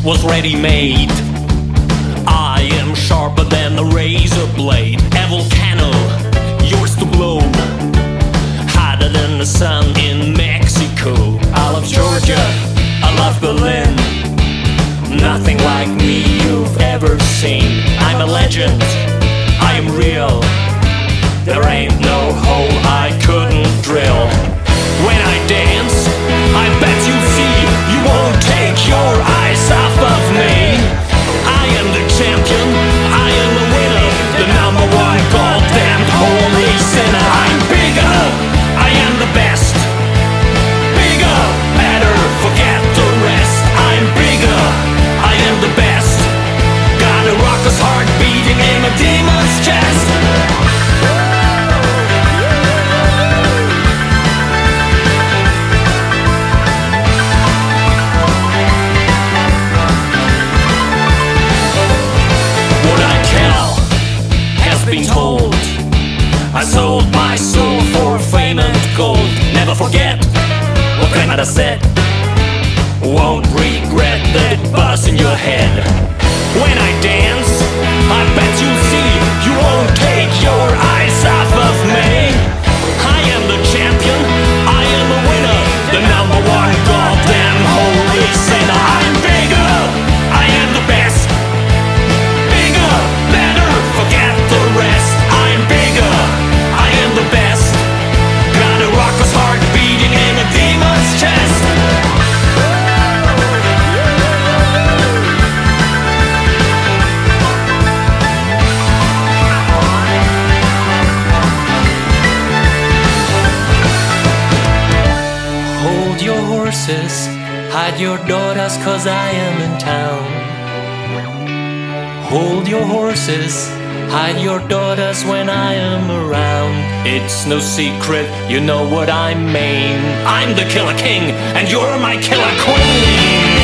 was ready-made. I am sharper than a razor blade. A volcano, yours to blow. Hotter than the sun in Mexico. I love Georgia, I love Berlin. Nothing like me you've ever seen. I'm a legend, I am real. There ain't no hole I couldn't drill. When I dance, I bet you see. You won't take your eyes off of me. I am the champion, I am the winner, the number one goddamn holy sinner. I'm bigger, I am the best. Bigger, better, forget the rest. I'm bigger, I am the best. Got a rocker's heart beating in a demon's chest. Been told I sold my soul for fame and gold. Never forget what grandmother said. Won't regret that buzz in your head. When I dance, I bet you see. You won't take your eyes off of me. I am the champion, I am the winner, the number one goddamn holy sinner. I'm bigger, I am the best. Bigger, better, forget the rest. I'm bigger, I am the best. Got a rocker's heart beating in a demon's chest. Hold your horses, hide your daughters, 'cause I am in town. Hold your horses, hide your daughters when I am around. It's no secret, you know what I mean. I'm the Killer King, and you're my Killer Queen.